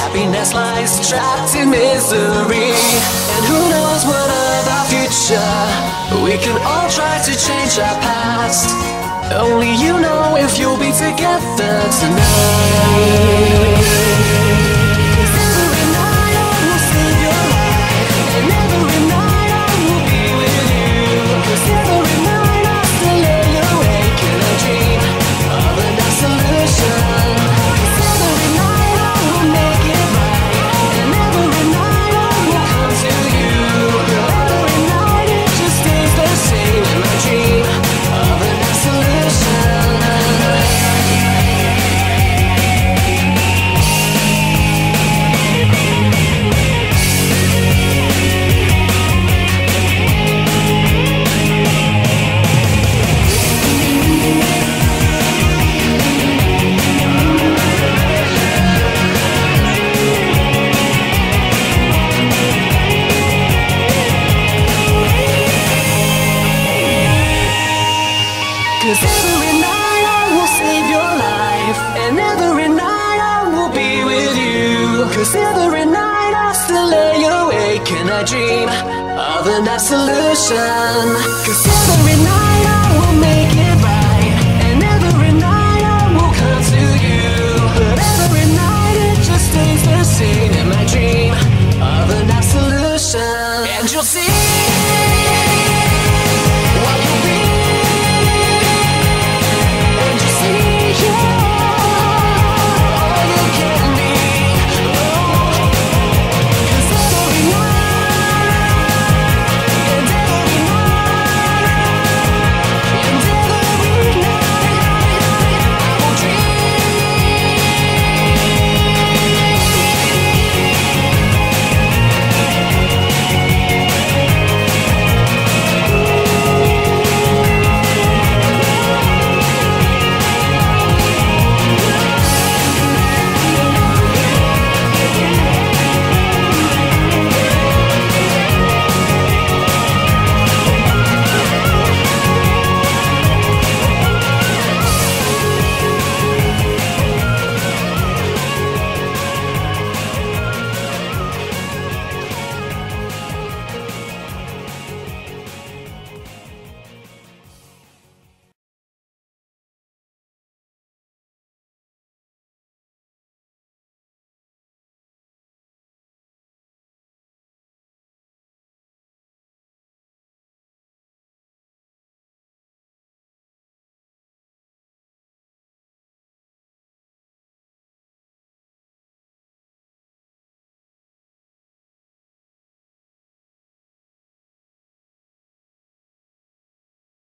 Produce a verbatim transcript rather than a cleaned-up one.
happiness lies trapped in misery. And who knows what of the future? We can all try to change our past. Only you know if you'll be together tonight. 'Cause every night I will save your life, and every night I will be with you. 'Cause every night I still lay awake and I dream of a nice solution. 'Cause every night I will make it right, and every night I will come to you. Every night it just stays the same in my dream of a nice solution. Cause every night I will save your life, and every night I will be with you. Cause every night I still lay awake and I dream of a nice solution. Cause every night I will make it